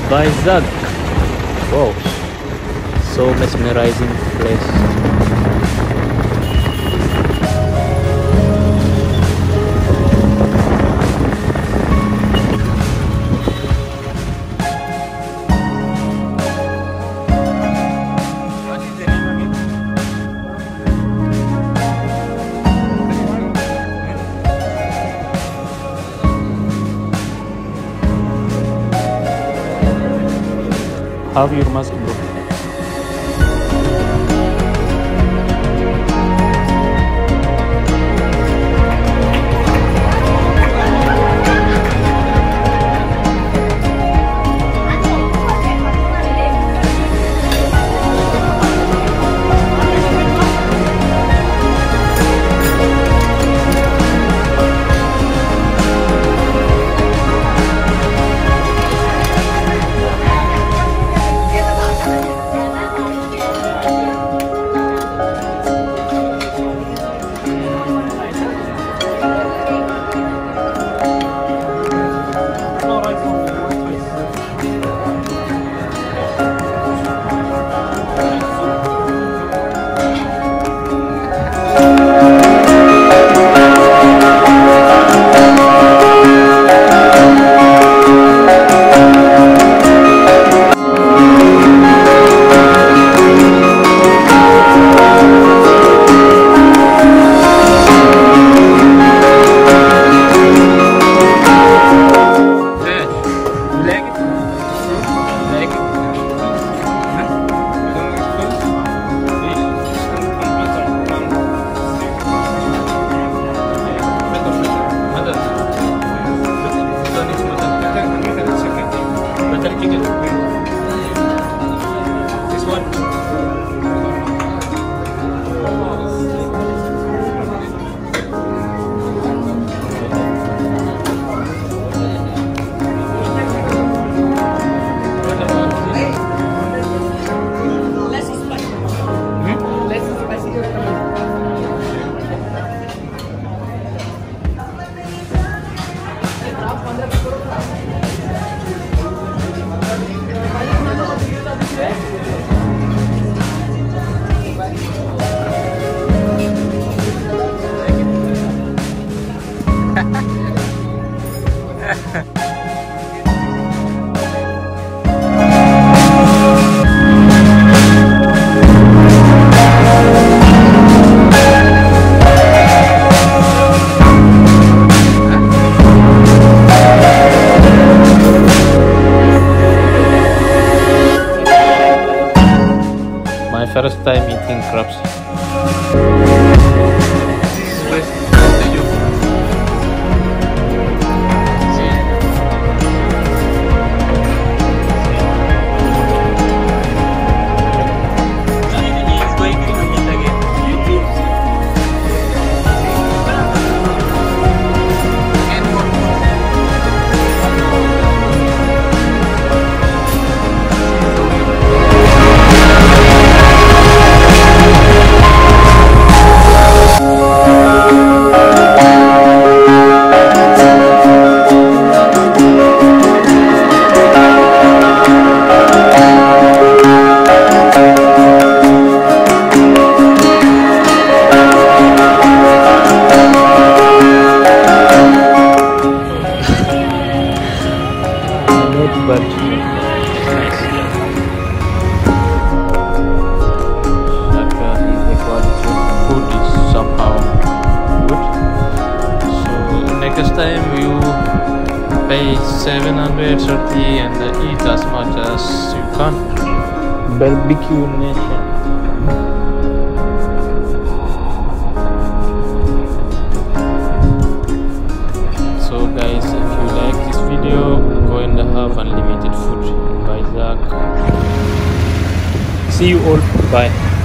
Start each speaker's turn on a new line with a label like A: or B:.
A: Baizak. Wow, so mesmerizing place. Have your mask, bro. First time eating crabs. But nice. Shaka is the quality of food is somehow good. So next time you pay 730 and eat as much as you can. Barbecue Nation. So guys, if you like this video, go and have unlimited food in Baizak. See you all. Bye.